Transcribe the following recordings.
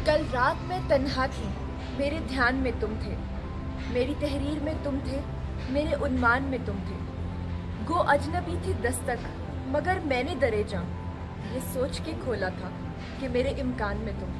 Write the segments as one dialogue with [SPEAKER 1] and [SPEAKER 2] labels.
[SPEAKER 1] कल रात मैं तन्हा थी, मेरे ध्यान में तुम थे, मेरी तहरीर में तुम थे, मेरे उन्मान में तुम थे। गो अजनबी थी दस्तक मगर मैंने दरे जां ये सोच के खोला था कि मेरे इम्कान में तुम थे।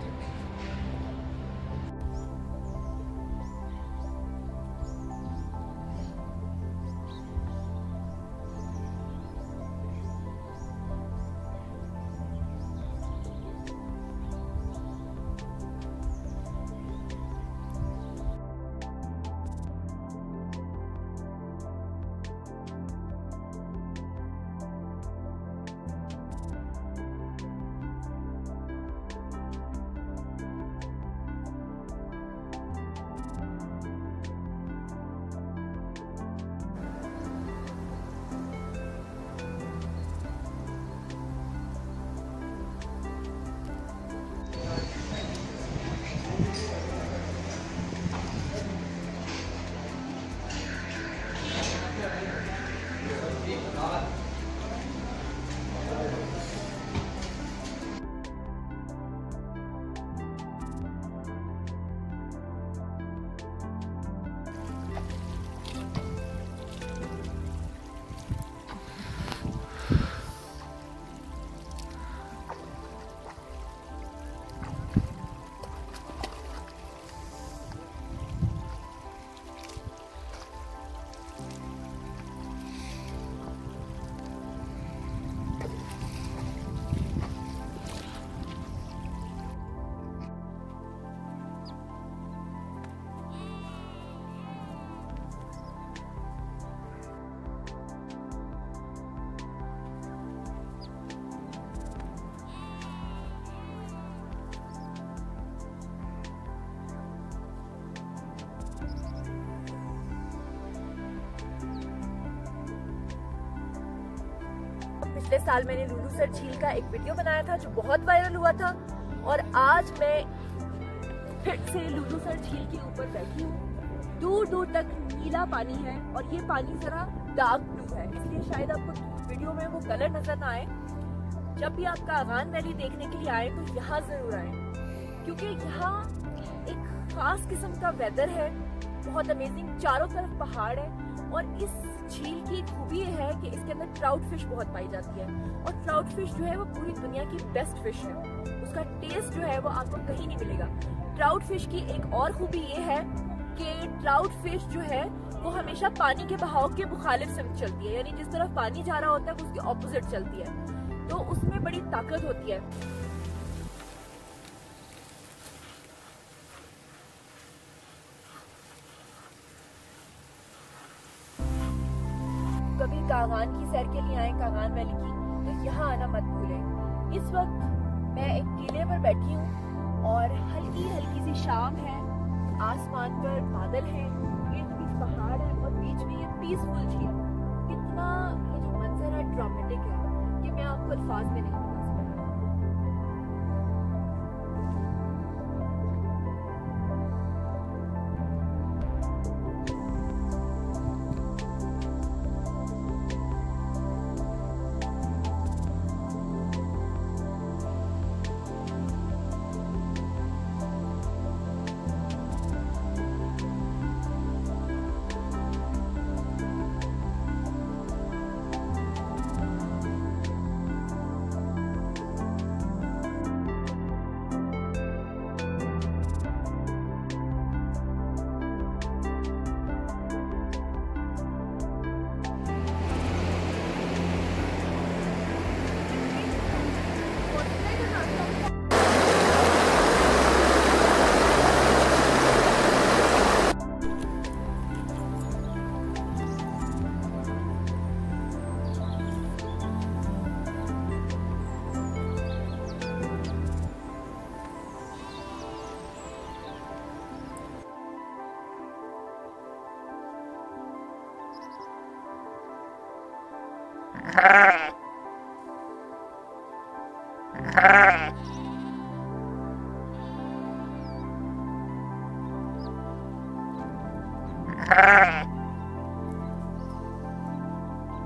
[SPEAKER 1] पिछले साल मैंने लुलू सर झील का एक वीडियो बनाया था जो बहुत वायरल हुआ था और आज मैं फिर से लुलू सर झील के ऊपर बैठी हूँ। दूर दूर तक नीला पानी है और ये पानी जरा डार्क ब्लू है, इसलिए शायद आपको वीडियो में वो कलर नजर ना आए। जब भी आप कागान वैली देखने के लिए आए तो यहाँ जरूर आए, क्योंकि यहाँ एक खास किस्म का वेदर है, बहुत अमेजिंग, चारों तरफ पहाड़ है और इस झील की खूबी ये है कि इसके अंदर ट्राउट फिश बहुत पाई जाती है और ट्राउट फिश जो है वो पूरी दुनिया की बेस्ट फिश है। उसका टेस्ट जो है वो आपको कहीं नहीं मिलेगा। ट्राउट फिश की एक और खूबी ये है कि ट्राउट फिश जो है वो हमेशा पानी के बहाव के मुखालिफ से चलती है, यानी जिस तरफ पानी जा रहा होता है वो उसके ऑपोजिट चलती है, तो उसमें बड़ी ताकत होती है। कभी कागान की सैर के लिए आए, कागान वैली की, तो यहाँ आना मत भूलें। इस वक्त मैं एक टीले पर बैठी हूँ और हल्की हल्की सी शाम है, आसमान पर बादल हैं, इर्द गिर्द पहाड़ है और बीच में ये पीसफुल झील। कितना ये जो मंजर है ड्रामेटिक है कि मैं आपको अल्फाज में नहीं बता सकती।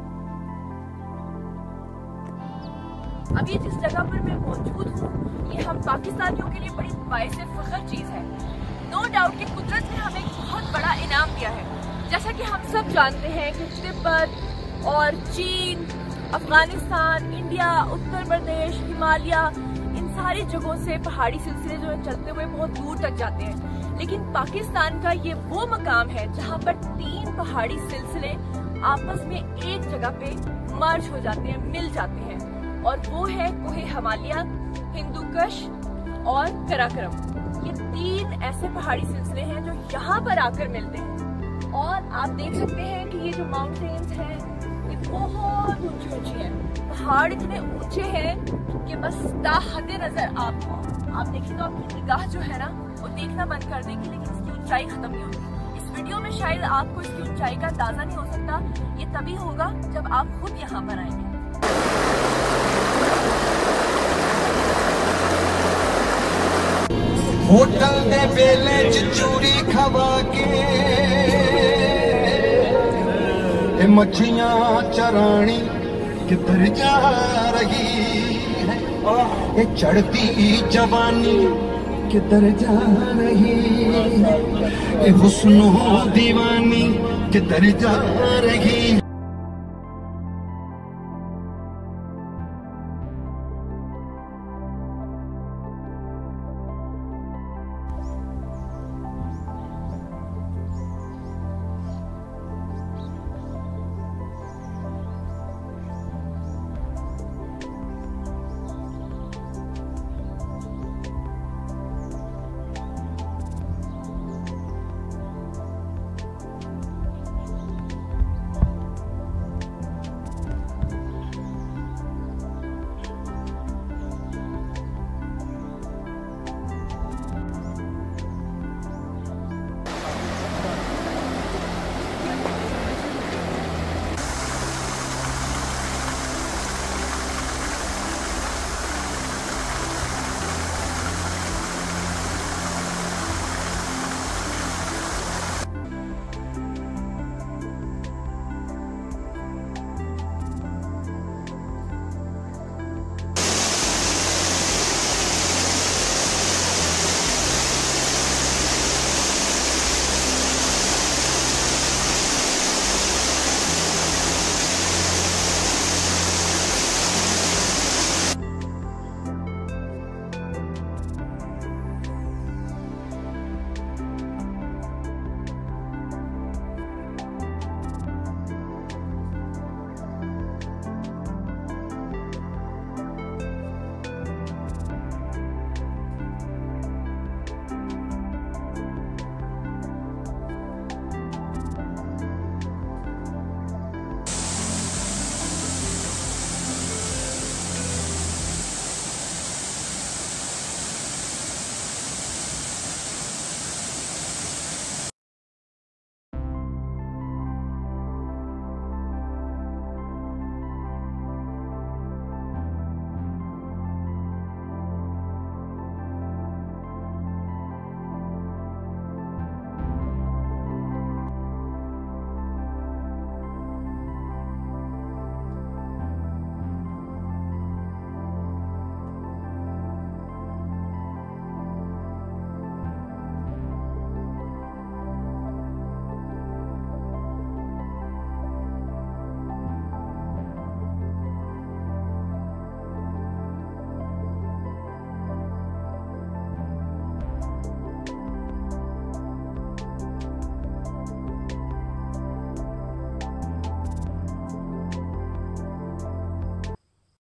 [SPEAKER 1] अभी जिस जगह पर मैं मौजूद हूँ ये हम पाकिस्तानियों के लिए बड़ी बाइस फख्र चीज है। नो डाउट कि कुदरत ने हमें एक बहुत बड़ा इनाम दिया है। जैसा कि हम सब जानते हैं कि तिब्बत और चीन, अफगानिस्तान, इंडिया, उत्तर प्रदेश, हिमालय, इन सारी जगहों से पहाड़ी सिलसिले जो है चलते हुए बहुत दूर तक जाते हैं। लेकिन पाकिस्तान का ये वो मकाम है जहाँ पर 3 पहाड़ी सिलसिले आपस में एक जगह पे मर्ज हो जाते हैं, मिल जाते हैं, और वो है कोहे हिमालय, हिंदू कुश और कराकोरम। ये 3 ऐसे पहाड़ी सिलसिले हैं जो यहाँ पर आकर मिलते हैं। और आप देख सकते हैं कि ये जो माउंटेन्स हैं ये बहुत ऊंची ऊंची हैं। पहाड़ इतने ऊंचे हैं कि बस ताहद नजर आप देखें तो आपकी निगाह जो है ना वो देखना बंद कर देगी, लेकिन इसकी ऊंचाई खत्म नहीं होती। इस वीडियो में शायद आपको इसकी ऊंचाई का अंदाजा नहीं हो सकता। ये तभी होगा जब आप खुद यहाँ पर आएंगे।
[SPEAKER 2] होटल दे वेले च चूरी खवा के मच्छियां चरानी किधर जा रही है, ये चढ़ती जवानी किधर जा रही है, ये हुस्नो दीवानी किधर जा रही है।